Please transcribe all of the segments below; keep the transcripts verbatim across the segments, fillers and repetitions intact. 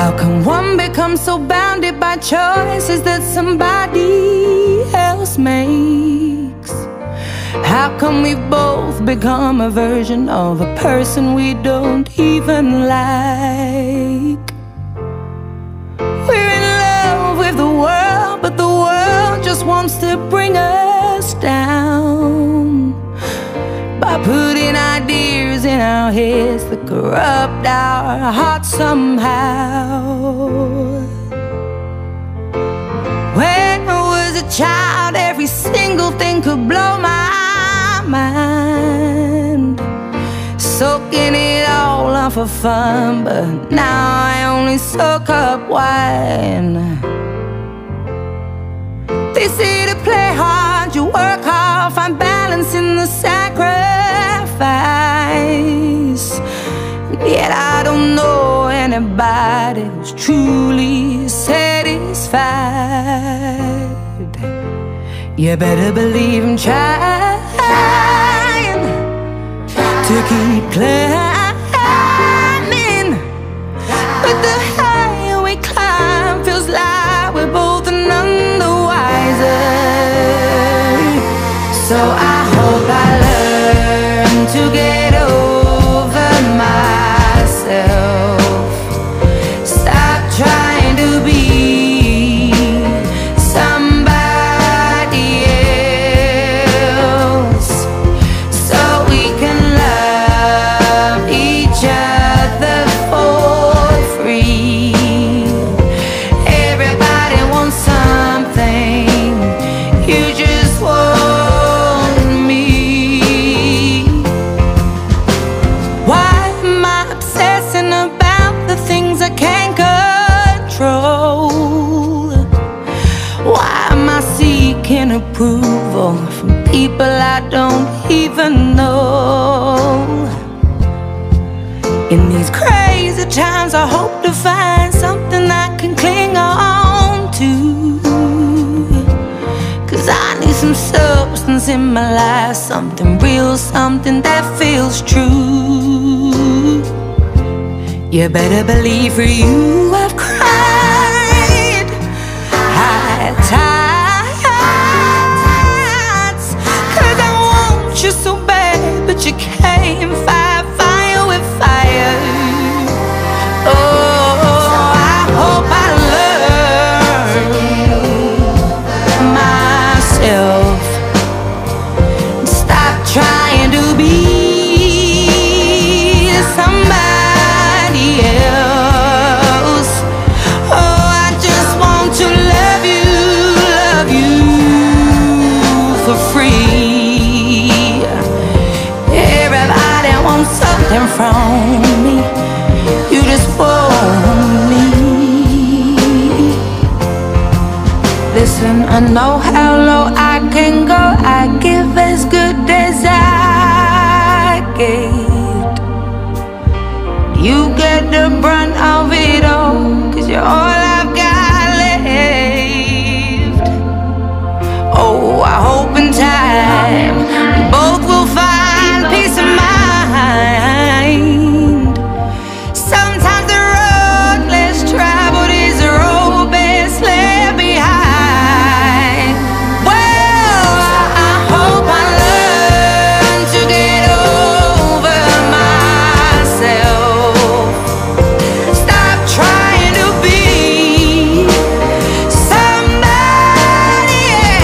How can one become so bounded by choices that somebody else makes? How can we both become a version of a person we don't even like? We're in love with the world, but the world just wants to bring us down by putting ideas in our heads that corrupt our hearts somehow. When I was a child, every single thing could blow my mind, soaking it all up for fun, but now I only soak up wine. They say to play hard, you work hard, find balance in the sacrifice. Yet I don't know anybody who's truly satisfied. You better believe I'm trying to keep climbing, but the higher we climb feels like we're both none the wiser. So I hope I learn to get over myself, stop trying to be somebody else, so we can love each other for free. Everybody wants something, you just want me. Why am I obsessing about the things I can't control? Why am I seeking approval from people I don't even know? In these crazy times, I hope to find something I can cling on to, 'cause I need some substance in my life, something real, something that feels true. You better believe for you I've cried high tides, 'cause I want you so bad, but you can't fight fire with fire. Oh, I hope I learn myself, stop trying to be somebody else. Oh, I just want to love you, love you for free. Everybody wants something from me, you just want me. Listen, I know how low I can go, I give as good as I get. You get the brunt of it all, 'cause you're all I've got left. Oh, I hope in time we both will find peace of mind. Sometimes the road less traveled is the road best left behind. Well, I hope I learn to get over myself, stop trying to be somebody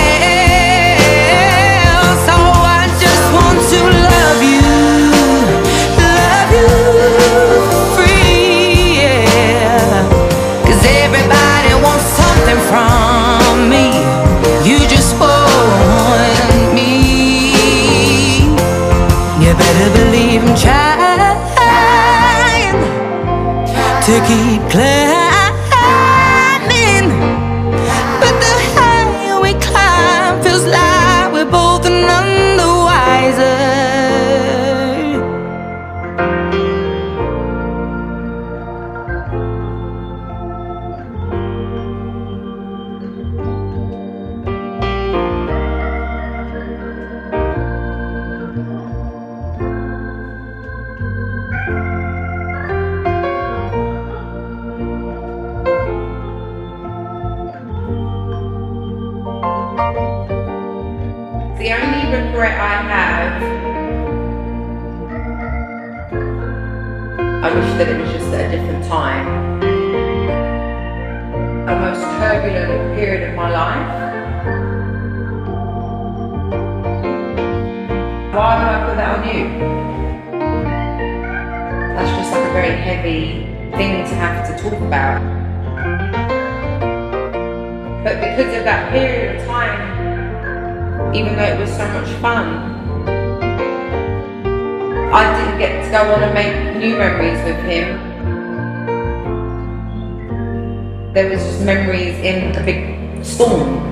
else. Oh, I just want to love you, love you for free, yeah. 'Cause everybody wants something from me, you just want me. You better believe I'm trying to keep climbing, but the higher we climb feels like we're both none the wiser. regret I have, I wish that it was just at a different time. A most turbulent period of my life. Why would I put that on you? That's just like a very heavy thing to have to talk about. But because of that period of time, even though it was so much fun, I didn't get to go on and make new memories with him. There was just memories in a big storm.